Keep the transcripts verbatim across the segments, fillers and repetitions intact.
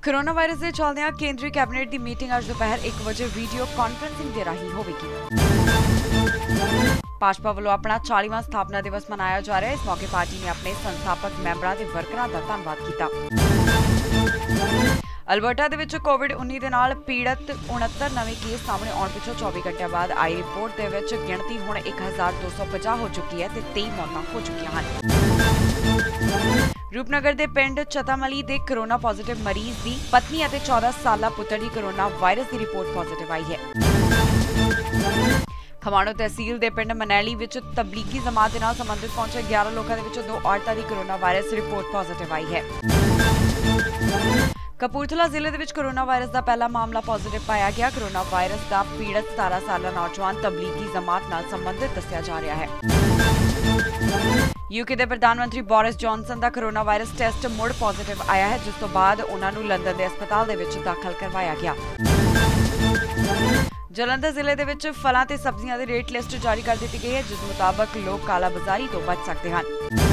Corona virus के चलदियां केंद्रीय कैबिनेट की मीटिंग अज दोपहर एक बजे वीडियो कॉन्फ्रेंसिंग के राही होगी। भाजपा वालों अपना चालीवां स्थापना दिवस मनाया जा रहा है। इस मौके पार्टी ने अपने संस्थापक मैंबरां ते वर्करां दा धन्नवाद कीता। अलबर्टा दे विच कोविड उन्नीस दे नाल पीड़ित उनहत्तर नवे केस सामने आने पिछों चौबीस घंटे बाद आई रिपोर्ट दे विच गिणती हुण एक हज़ार दो सौ पचास हो चुकी है ते तेईस मौतां हो चुकियां हन। रूपनगर के पिंड चतामली के कोरोना पॉजिटिव मरीज की पत्नी और चौदह साल पुत्र की कोरोना वायरस की रिपोर्ट पॉजिटिव आई है। खमाणो तहसील के पिंड मनैली विच तबलीगी जमात के नाल संबंधित पहुंचे ग्यारह लोगों के विच दो औरतों की कोरोना वायरस रिपोर्ट पॉजिटिव आई है। कपूरथला जिले के कोरोना वायरस का पहला मामला पॉजिटिव पाया गया। कोरोना वायरस का पीड़ित सतारह साल नौजवान तबलीगी जमात नाल संबंधित दस्या जा रहा है। यूके के प्रधानमंत्री बोरिस जॉनसन का कोरोना वायरस टेस्ट मुड़ पॉजिटिव आया है, जिस तो बाद उन्होंने लंदन के अस्पताल दे विच दाखिल करवाया गया। जलंधर जिले के विच फलों ते सब्जियां की रेट लिस्ट जारी कर दी गई है, जिस मुताबक लोग कालाबाजारी तो बच सकते हैं।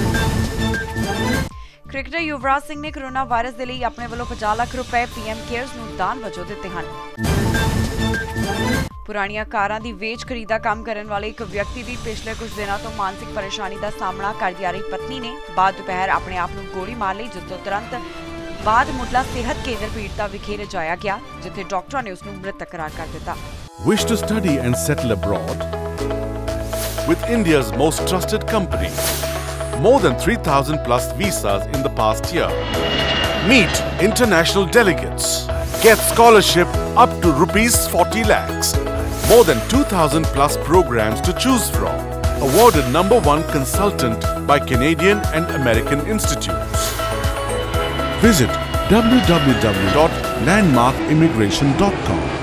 क्रिकेटर युवराज सिंह ने कोरोना वायरस के लिए अपने वालों पचास लाख रुपए पीएम केयर्स नूं दान वजों दिते हैं। पुरानियां कारां दी वेच खरीद दा काम करने वाले एक व्यक्ति की पिछले कुछ दिनों तो मानसिक परेशानी का सामना करती आ रही पत्नी ने बाद दोपहर अपने आप को गोली मार ली, जिस तो तुरंत बाद मुढला सेहत केंद्र पीड़िता विखे लिजाया गया, जिथे डॉक्टरों ने उसनूं मृतक करार कर दिता। Wish to study and settle abroad? With India's most trusted company, more than three thousand plus visas in the past year. Meet international delegates. Get scholarship up to rupees forty lakhs. More than two thousand plus programs to choose from. Awarded number one consultant by Canadian and American institutes. Visit w w w dot landmark immigration dot com.